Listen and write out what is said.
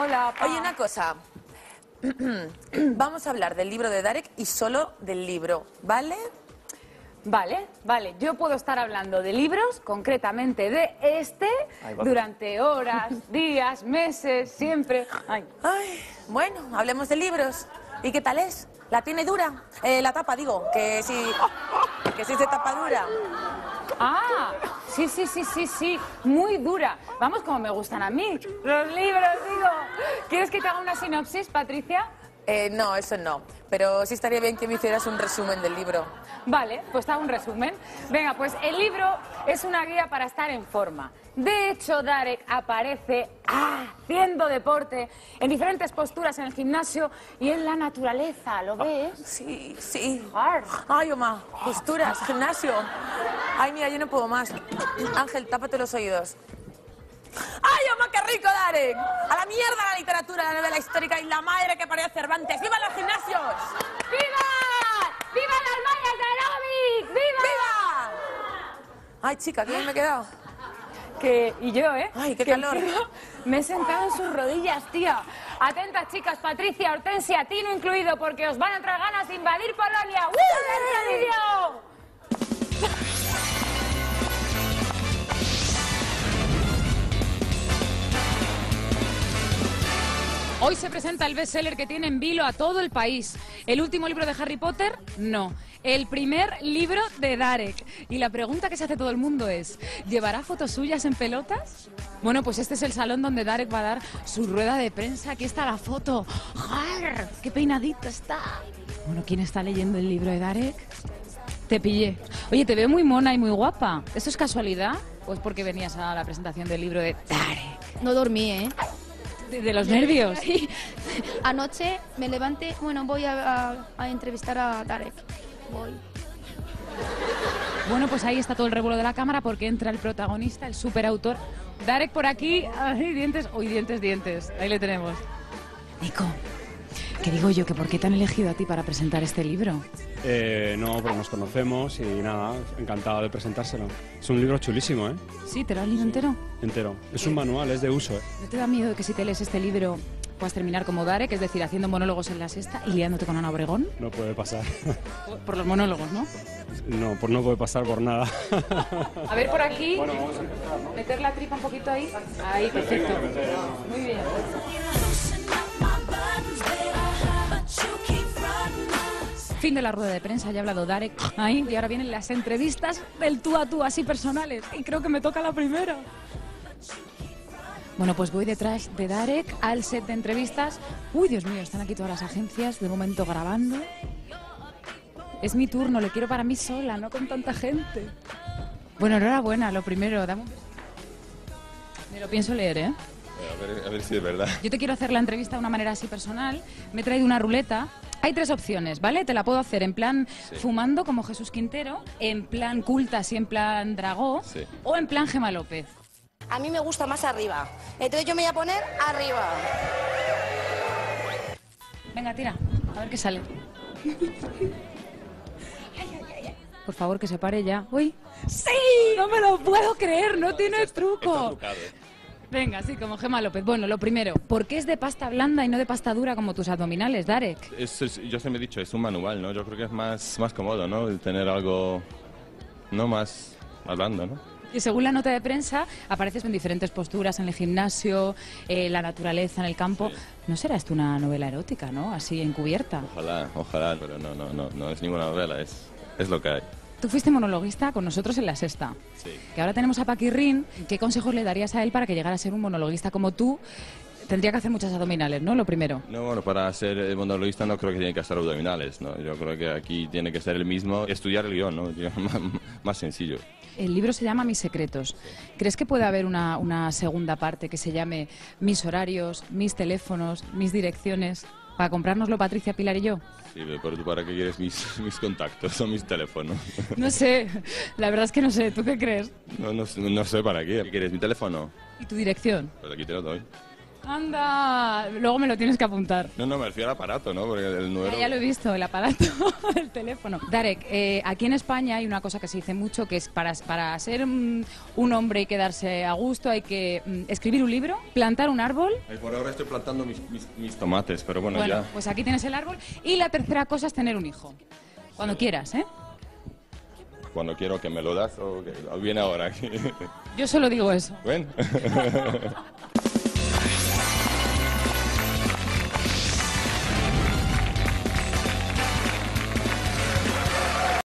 Hola, pa. Oye, una cosa. Vamos a hablar del libro de Darek y solo del libro, ¿vale? Vale, vale. Yo puedo estar hablando de libros, concretamente de este, durante horas, días, meses, siempre. Ay. Ay, bueno, hablemos de libros. ¿Y qué tal es? ¿La tiene dura? La tapa, digo, que sí es de tapa dura. Ah, sí, muy dura. Vamos, como me gustan a mí, los libros, digo. ¿Quieres que te haga una sinopsis, Patricia? No, eso no. Pero sí estaría bien que me hicieras un resumen del libro. Vale, pues te hago un resumen. Venga, pues el libro es una guía para estar en forma. De hecho, Darek aparece haciendo deporte en diferentes posturas en el gimnasio y en la naturaleza, ¿lo ves? Sí, sí. Ar. Ay, Oma, posturas, gimnasio. Ay, mira, yo no puedo más. Ángel, tápate los oídos. ¡Ay, Oma, qué rico, Darek! ¡A la mierda la literatura, la novela histórica y la madre que parió a Cervantes! ¡Viva los gimnasios! ¡Viva! ¡Viva las mallas de aeróbic! ¡Viva! ¡Viva! Ay, chica, ¿qué bien me he quedado? Y yo, ¿eh? Ay, qué Que calor. me he sentado en sus rodillas, tía. Atentas, chicas, Patricia, Hortensia, Tino incluido, porque os van a entrar ganas de invadir Polonia. ¡Dentro vídeo! Hoy se presenta el bestseller que tiene en vilo a todo el país. ¿El último libro de Harry Potter? No. El primer libro de Darek. Y la pregunta que se hace todo el mundo es, ¿llevará fotos suyas en pelotas? Bueno, pues este es el salón donde Darek va a dar su rueda de prensa. Aquí está la foto. ¡Jar! ¡Qué peinadito está! Bueno, ¿quién está leyendo el libro de Darek? Te pillé. Oye, te veo muy mona y muy guapa. ¿Esto es casualidad? ¿O es porque venías a la presentación del libro de Darek? No dormí, ¿eh? ¿De los nervios? Sí. Anoche me levanté, bueno, voy a entrevistar a Darek. Voy. Bueno, pues ahí está todo el revuelo de la cámara porque entra el protagonista, el superautor. Darek por aquí, ay, dientes, uy, dientes. Ahí le tenemos. Nico, ¿qué digo yo? ¿Que por qué te han elegido a ti para presentar este libro? No, pero nos conocemos y nada, encantado de presentárselo. Es un libro chulísimo, ¿eh? Sí, ¿te lo has leído entero? Entero. Es un manual, es de uso, ¿eh? ¿No te da miedo que si te lees este libro puedas terminar como Darek, es decir, haciendo monólogos en la sexta y liándote con Ana Obregón? No puede pasar. Por los monólogos, ¿no? No, pues no puede pasar por nada. A ver, por aquí, meter la tripa un poquito ahí. Ahí, perfecto. Muy bien. Fin de la rueda de prensa, ya ha hablado Darek. Ahí, y ahora vienen las entrevistas del tú a tú, así personales. Y creo que me toca la primera. Bueno, pues voy detrás de Darek al set de entrevistas. Uy, Dios mío, están aquí todas las agencias, de momento grabando. Es mi turno, le quiero para mí sola, no con tanta gente. Bueno, enhorabuena, lo primero, dame un beso. Me lo pienso leer, ¿eh? A ver si es verdad. Yo te quiero hacer la entrevista de una manera así personal. Me he traído una ruleta. Hay 3 opciones, ¿vale? Te la puedo hacer en plan fumando como Jesús Quintero, en plan culta, así en plan Dragó, o en plan Gemma López. A mí me gusta más arriba. Entonces yo me voy a poner arriba. Venga, tira, a ver qué sale. Por favor, que se pare ya. ¡Uy! ¡Sí! No me lo puedo creer, no tiene truco. Está trucado, ¿eh? Venga, sí, como Gemma López. Bueno, lo primero, ¿por qué es de pasta blanda y no de pasta dura como tus abdominales, Darek? Yo siempre he dicho, es un manual, ¿no? Yo creo que es más cómodo, ¿no? El tener algo, no más blando, ¿no? Y según la nota de prensa, apareces en diferentes posturas en el gimnasio, la naturaleza, en el campo. Sí. ¿No será esto una novela erótica, no? Así encubierta. Ojalá, pero no es ninguna novela, es lo que hay. Tú fuiste monologuista con nosotros en La Sexta. Sí. Que ahora tenemos a Paquirrín. ¿Qué consejos le darías a él para que llegara a ser un monologuista como tú? Tendría que hacer muchas abdominales, ¿no? Lo primero. No, bueno, para ser monologuista no creo que tiene que hacer abdominales, ¿no? Yo creo que aquí tiene que ser el mismo, estudiar el guión, ¿no? Más sencillo. El libro se llama Mis secretos. ¿Crees que puede haber una segunda parte que se llame Mis horarios, mis teléfonos, mis direcciones? ¿Para comprárnoslo Patricia, Pilar y yo? Sí, pero ¿tú para qué quieres mis contactos o mis teléfonos? No sé, la verdad es que no sé. ¿Tú qué crees? No sé para qué. ¿Qué quieres? ¿Mi teléfono? ¿Y tu dirección? Pues aquí te lo doy. Anda, luego me lo tienes que apuntar. No, me refiero al aparato, ¿no? Porque el número... Ya lo he visto, el aparato del teléfono. Darek, aquí en España hay una cosa que se dice mucho, que es para ser un hombre y quedarse a gusto hay que escribir un libro, plantar un árbol. Por ahora estoy plantando mis tomates, pero bueno, Bueno, ya... pues aquí tienes el árbol. Y la tercera cosa es tener un hijo. Cuando quieras, ¿eh? Cuando quiero que me lo das o viene ahora. Yo solo digo eso. Bueno.